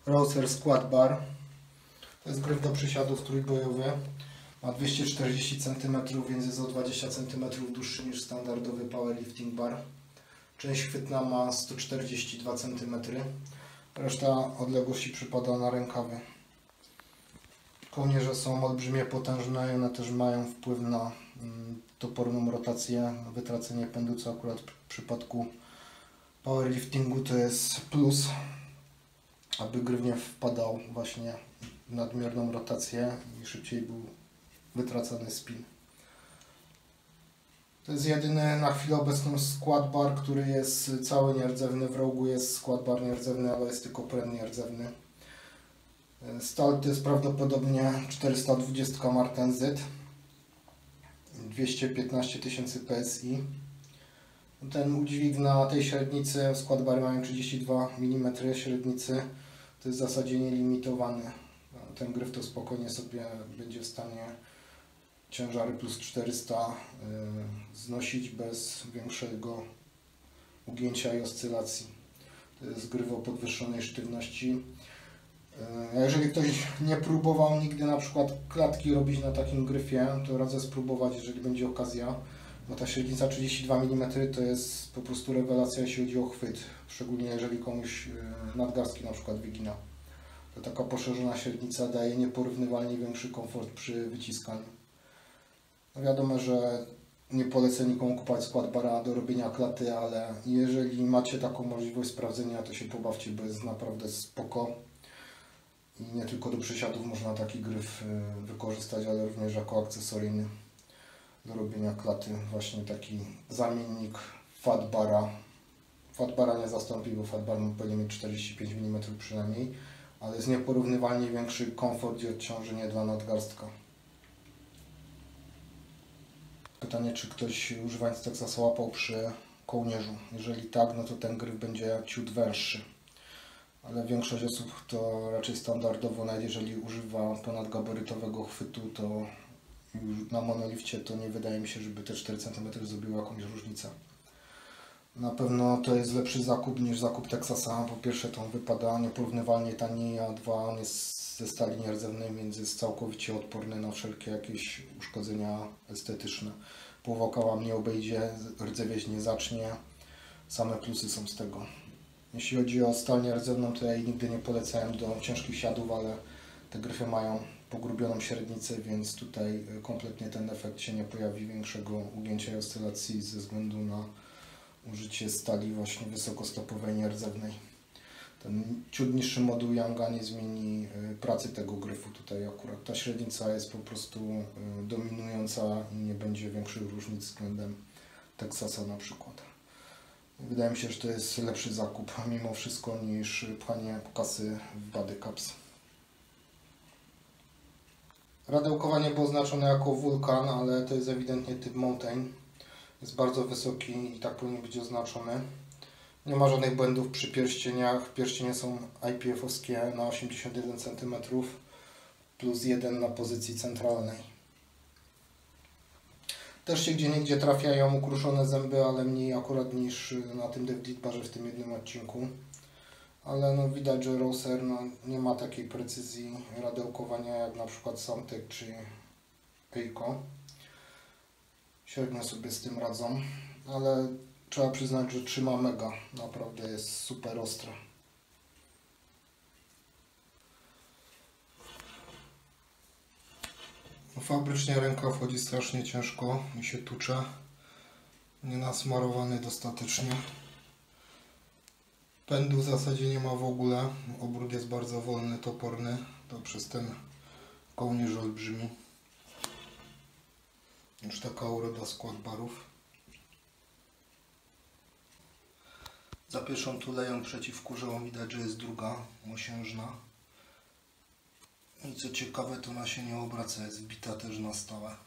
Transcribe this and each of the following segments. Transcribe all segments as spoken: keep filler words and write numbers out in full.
Roser Squat Bar. To jest gryf do przysiadów trójbojowy. Ma dwieście czterdzieści centymetrów, więc jest o dwadzieścia centymetrów dłuższy niż standardowy powerlifting bar. Część chwytna ma sto czterdzieści dwa centymetry. Reszta odległości przypada na rękawy. Kołnierze są olbrzymie, potężne i one też mają wpływ na mm, toporną rotację, wytracenie pędu, co akurat w przypadku powerliftingu to jest plus, aby gryf nie wpadał właśnie w nadmierną rotację i szybciej był wytracany spin. To jest jedyny na chwilę obecną squat bar, który jest cały nierdzewny. W rogu jest squat bar nierdzewny, ale jest tylko pręt nierdzewny. Stal to jest prawdopodobnie czterysta dwadzieścia Marten Z, dwieście piętnaście tysięcy P S I. Ten udźwig na tej średnicy, squat bary mają trzydzieści dwa milimetry średnicy, to jest w zasadzie nielimitowany. Ten gryf to spokojnie sobie będzie w stanie ciężary plus czterysta yy, znosić bez większego ugięcia i oscylacji. To jest gryf o podwyższonej sztywności. Yy, jeżeli ktoś nie próbował nigdy na przykład klatki robić na takim gryfie, to radzę spróbować, jeżeli będzie okazja. Bo ta średnica trzydzieści dwa milimetry to jest po prostu rewelacja, jeśli chodzi o chwyt. Szczególnie jeżeli komuś nadgarstki na przykład wygina. To taka poszerzona średnica daje nieporównywalnie większy komfort przy wyciskaniu. No wiadomo, że nie polecę nikomu kupować squat bara do robienia klaty, ale jeżeli macie taką możliwość sprawdzenia, to się pobawcie, bo jest naprawdę spoko. I nie tylko do przysiadów można taki gryf wykorzystać, ale również jako akcesoryjny do robienia klaty. Właśnie taki zamiennik fat bara. Fat bara nie zastąpi, bo fat bar powinien mieć czterdzieści pięć milimetrów przynajmniej, ale jest nieporównywalnie większy komfort i odciążenie dla nadgarstka. Pytanie, czy ktoś używając Texasa łapał przy kołnierzu. Jeżeli tak, no to ten gryf będzie ciut węższy. Ale większość osób to raczej standardowo, nawet jeżeli używa ponadgabarytowego chwytu, to już na monolifcie to nie wydaje mi się, żeby te cztery centymetry zrobiło jakąś różnicę. Na pewno to jest lepszy zakup niż zakup Texasa. Po pierwsze to on wypada nieporównywalnie taniej, a dwa on jest ze stali nierdzewnej, więc jest całkowicie odporny na wszelkie jakieś uszkodzenia estetyczne. Połowa koła mnie obejdzie, rdzewieść nie zacznie. Same plusy są z tego. Jeśli chodzi o stal nierdzewną, to ja jej nigdy nie polecałem do ciężkich siadów, ale te gryfy mają pogrubioną średnicę, więc tutaj kompletnie ten efekt się nie pojawi, większego ugięcia i oscylacji ze względu na użycie stali właśnie wysokostopowej nierdzewnej. Ten ciut niższy moduł Younga nie zmieni pracy tego gryfu. Tutaj akurat ta średnica jest po prostu dominująca i nie będzie większych różnic względem Texasa na przykład. Wydaje mi się, że to jest lepszy zakup mimo wszystko niż pchanie kasy w body caps. Radełkowanie było oznaczone jako wulkan, ale to jest ewidentnie typ mountain. Jest bardzo wysoki i tak powinien być oznaczony. Nie ma żadnych błędów przy pierścieniach. Pierścienie są I P F-owskie na osiemdziesiąt jeden centymetrów plus jeden na pozycji centralnej. Też się gdzieniegdzie trafiają ukruszone zęby, ale mniej akurat niż na tym deadlift barze w tym jednym odcinku. Ale no widać, że Roser no, nie ma takiej precyzji radełkowania jak na przykład Samtec czy Eiko. Średnio sobie z tym radzą, ale trzeba przyznać, że trzyma mega. Naprawdę jest super ostra. Fabrycznie ręka wchodzi strasznie ciężko i się tucze. Nie nasmarowany dostatecznie. Pędu w zasadzie nie ma w ogóle. Obrót jest bardzo wolny, toporny. To przez ten kołnierz olbrzymi. Już taka uroda squat barów. Za pierwszą tuleją przeciwkurzową widać, że jest druga, mosiężna. I co ciekawe, to ona się nie obraca, jest wbita też na stałe.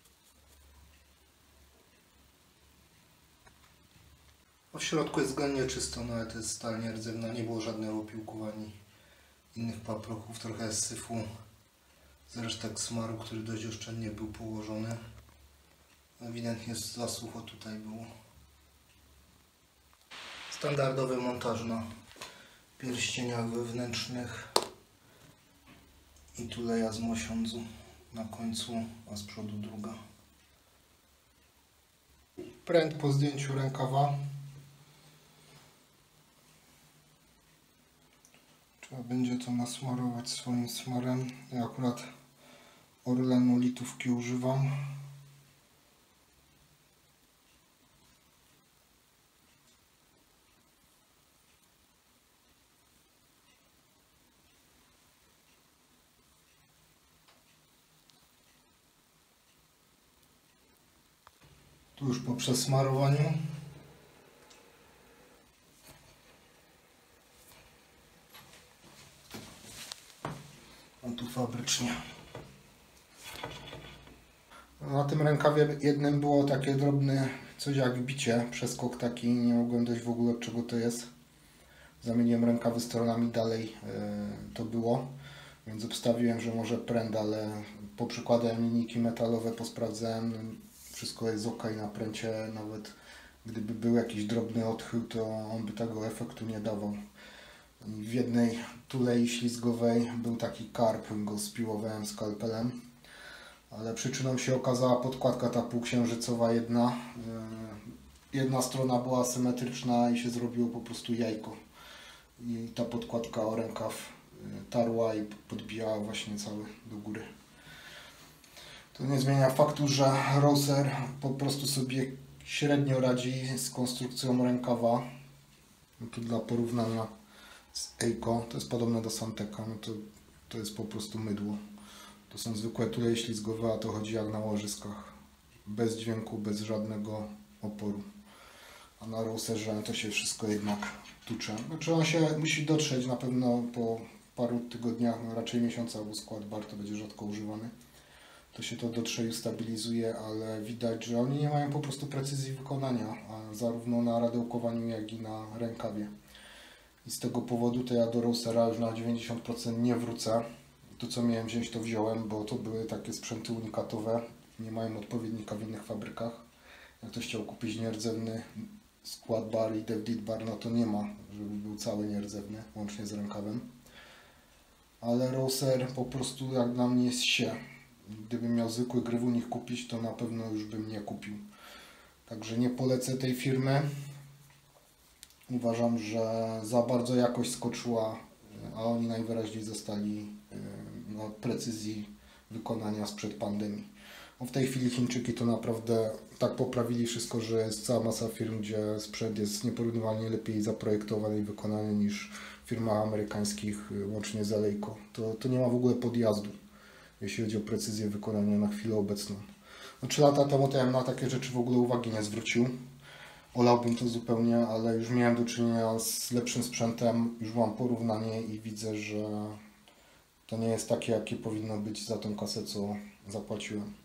W środku jest względnie czysto, no ale to jest stal nierdzewna, nie było żadnych opiłków ani innych paprochów, trochę syfu z resztek smaru, który dość oszczędnie był położony. Ewidentnie zasucho tutaj było. Standardowy montaż na pierścieniach wewnętrznych. I tuleja z mosiądzu na końcu, a z przodu druga. Pręt po zdjęciu rękawa. Trzeba będzie to nasmarować swoim smarem. Ja akurat Orlenu litówki używam. Tu już po przesmarowaniu. A tu fabrycznie. Na tym rękawie jednym było takie drobne coś jak bicie, przeskok taki, nie mogłem dojść w ogóle od czego to jest. Zamieniłem rękawy stronami, dalej yy, to było, więc obstawiłem, że może pręd, ale poprzykładałem linijki metalowe, posprawdzałem, wszystko jest ok na pręcie, nawet gdyby był jakiś drobny odchył, to on by tego efektu nie dawał. W jednej tulei ślizgowej był taki karp, go spiłowałem skalpelem, ale przyczyną się okazała podkładka ta półksiężycowa jedna. Jedna strona była symetryczna i się zrobiło po prostu jajko. I ta podkładka o rękaw tarła i podbijała właśnie cały do góry. To nie zmienia faktu, że Rouser po prostu sobie średnio radzi z konstrukcją rękawa. No tu dla porównania z Eiko, to jest podobne do Santeka, no to, to jest po prostu mydło. To są zwykłe tuleje ślizgowe, a to chodzi jak na łożyskach. Bez dźwięku, bez żadnego oporu. A na Rouserze to się wszystko jednak tucze. Znaczy on się musi dotrzeć na pewno po paru tygodniach, no raczej miesiąca, bo skład bar to będzie rzadko używany. To się to dotrze i stabilizuje, ale widać, że oni nie mają po prostu precyzji wykonania, a zarówno na radełkowaniu, jak i na rękawie. I z tego powodu to ja do Rousera już na dziewięćdziesiąt procent nie wrócę. To co miałem wziąć, to wziąłem, bo to były takie sprzęty unikatowe. Nie mają odpowiednika w innych fabrykach. Jak ktoś chciał kupić nierdzewny skład bar i DevDit bar, no to nie ma, żeby był cały nierdzewny, łącznie z rękawem. Ale Rouser po prostu jak dla mnie jest się. Gdybym miał zwykły gryw u nich kupić, to na pewno już bym nie kupił. Także nie polecę tej firmy. Uważam, że za bardzo jakość skoczyła, a oni najwyraźniej zostali na precyzji wykonania sprzed pandemii. Bo w tej chwili Chińczyki to naprawdę tak poprawili wszystko, że jest cała masa firm, gdzie sprzęt jest nieporównywalnie lepiej zaprojektowany i wykonany niż w firmach amerykańskich, łącznie z Alejko. To, to nie ma w ogóle podjazdu, jeśli chodzi o precyzję wykonania na chwilę obecną. No, trzy lata temu to ja bym na takie rzeczy w ogóle uwagi nie zwrócił. Olałbym to zupełnie, ale już miałem do czynienia z lepszym sprzętem, już mam porównanie i widzę, że to nie jest takie, jakie powinno być za tą kasę, co zapłaciłem.